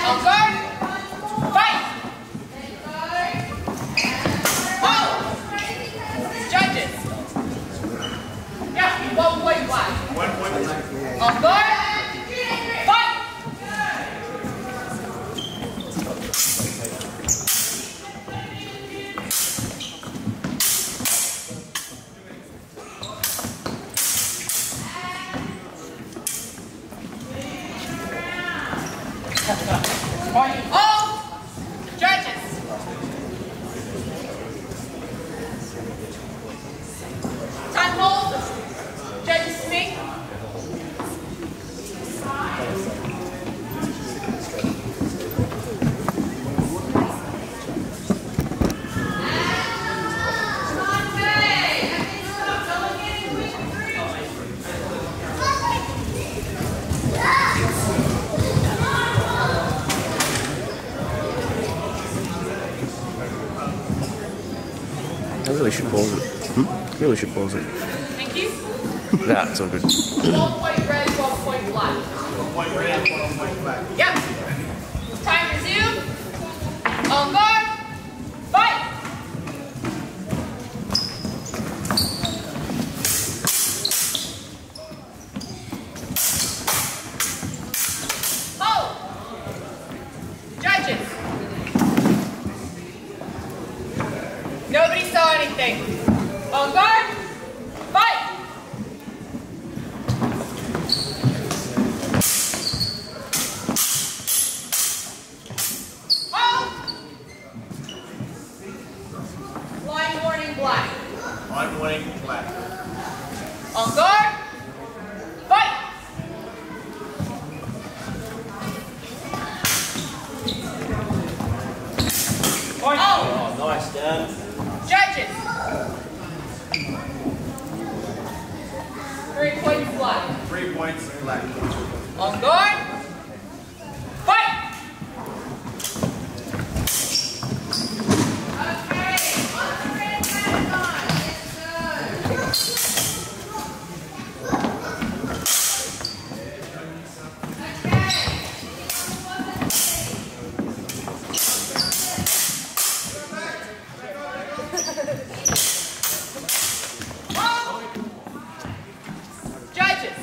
On guard. Fight. Oh. Judges. Yeah, 1 point black. 1 point black. On guard. Fight. All judges. Time hold. Judges speak. I really should pause it. Really should pause it. Thank you. Nah, it's all good. 1 point red, 1 point black. 1 point red, 1 point black. Yep. Time resume. On guard. Fight. Hold. Judges. Nobody saw anything. On guard. Fight. Hold. Line warning black. Line warning black. On guard. Fight. Oh. Nice, Dan. Judges. 3 points black. 3 points black. On guard. Fight. Okay. On the red marathon. It's Judges.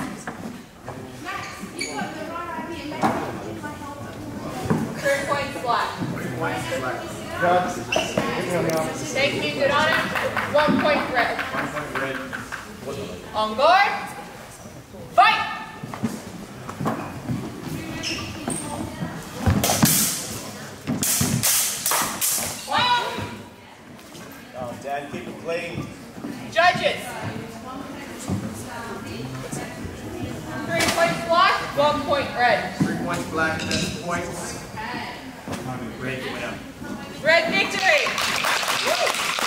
3 points black. 3 points black. Thank you, good on it. 1 point red. 1 point red. On guard. Fight. Wow. Oh, Dan, keep it clean. Judges. 3 points black, 1 point red. 3 points black, 10 points. Red winner. Red victory. Woo.